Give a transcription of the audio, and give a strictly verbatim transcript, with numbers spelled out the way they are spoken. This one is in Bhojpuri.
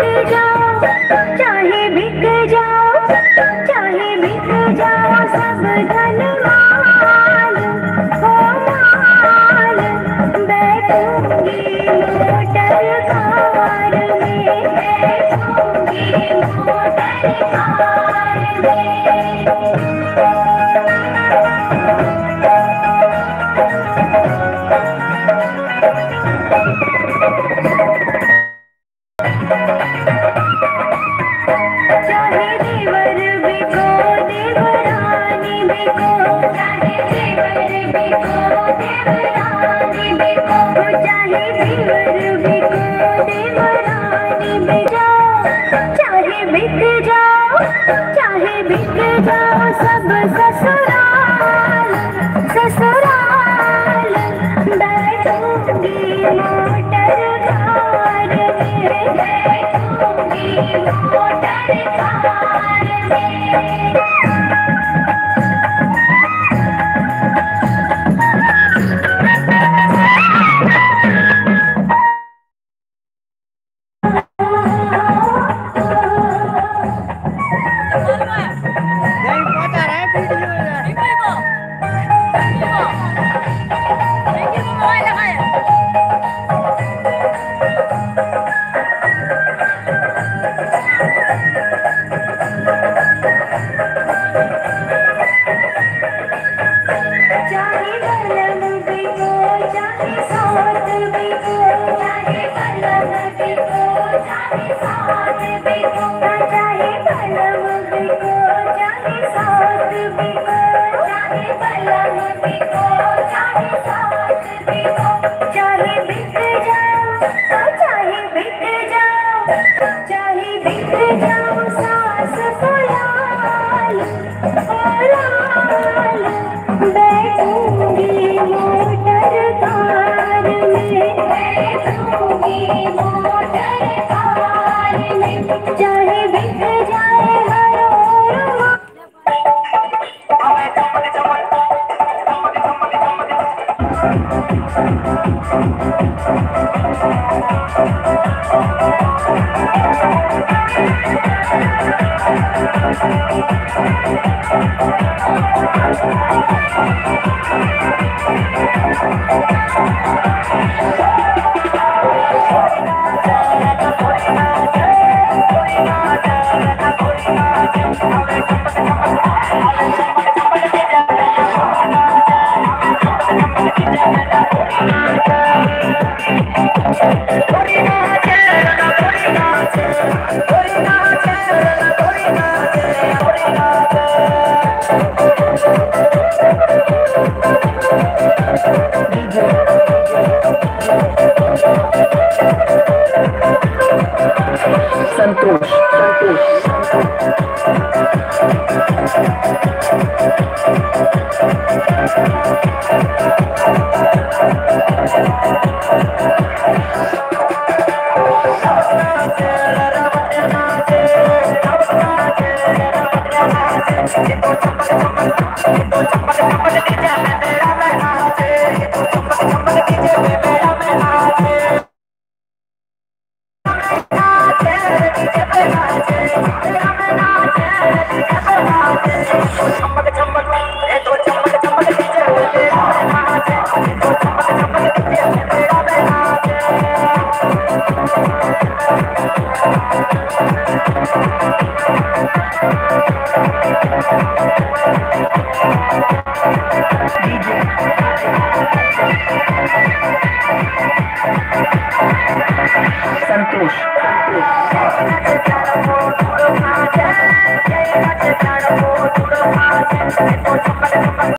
जाओ, चाहे बिक जाओ, चाहे बिक जाओ सब धन माल हो माल। बैठूंगी मोटर कार में, बैठूंगी मोटर कार में। चाहे देवर बिको देवरानी बिको, चाहे देवर बिको देवरानी बिको, चाहे देवर बिको देवरानी बिको, चाहे बिक जाओ, चाहे बिक जाओ सब ससुराल ससुराल। बैठूंगी मोटर कार में, बैठूंगी मोटर कार में। चाहे कलम बिको, चाहे साथ बिको, चाहे कलम बिको, चाहे साथ बिको, चाहे कलम बिको, चाहे साथ बिको, चाहे कलम बिको, चाहे साथ बिको। चाहे बिक जाओ, चाहे बिक जाओ, चाहे बिक जाओ सास को लाल ओ लाल। बैठूंगी मोटर कार में, बैठूंगी मोटर कार में। चाहे बिक जाए हर ओर। संतोष संतोष